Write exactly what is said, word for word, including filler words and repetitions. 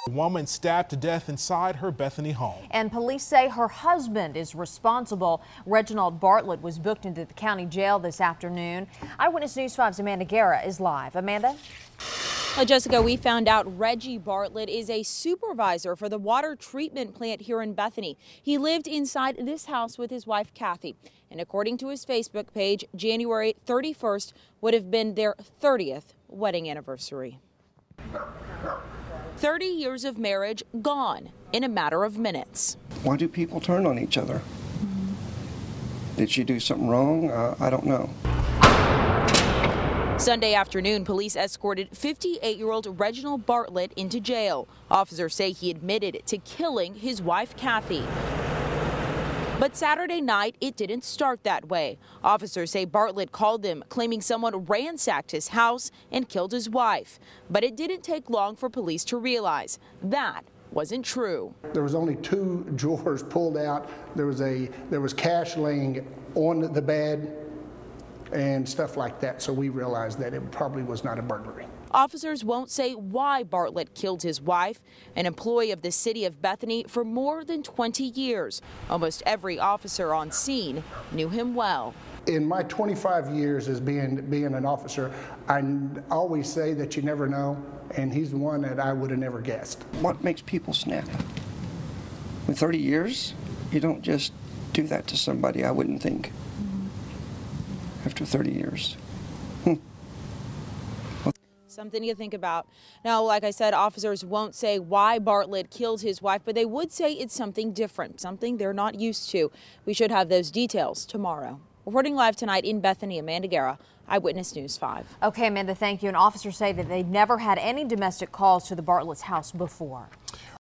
A woman stabbed to death inside her Bethany home. And police say her husband is responsible. Reginald Bartlett was booked into the county jail this afternoon. Eyewitness News five's Amanda Guerra is live. Amanda? Well, Jessica, we found out Reggie Bartlett is a supervisor for the water treatment plant here in Bethany. He lived inside this house with his wife, Kathy. And according to his Facebook page, January thirty-first would have been their thirtieth wedding anniversary. thirty years of marriage gone in a matter of minutes. Why do people turn on each other? Did she do something wrong? Uh, I don't know. Sunday afternoon, police escorted fifty-eight-year-old Reginald Bartlett into jail. Officers say he admitted to killing his wife, Kathy. But Saturday night, it didn't start that way. Officers say Bartlett called them, claiming someone ransacked his house and killed his wife. But it didn't take long for police to realize that wasn't true. There was only two drawers pulled out. There was a there was cash laying on the bed and stuff like that. So we realized that it probably was not a burglary. Officers won't say why Bartlett killed his wife, an employee of the city of Bethany for more than twenty years. Almost every officer on scene knew him well. In my twenty-five years as being being an officer, I always say that you never know, and he's the one that I would have never guessed. What makes people snap? In thirty years, you don't just do that to somebody, I wouldn't think. After thirty years. Hmm. Something to think about. Now, like I said, officers won't say why Bartlett killed his wife, but they would say it's something different, something they're not used to. We should have those details tomorrow. Reporting live tonight in Bethany, Amanda Guerra, Eyewitness News five. Okay, Amanda, thank you. And officers say that they've never had any domestic calls to the Bartlett's house before.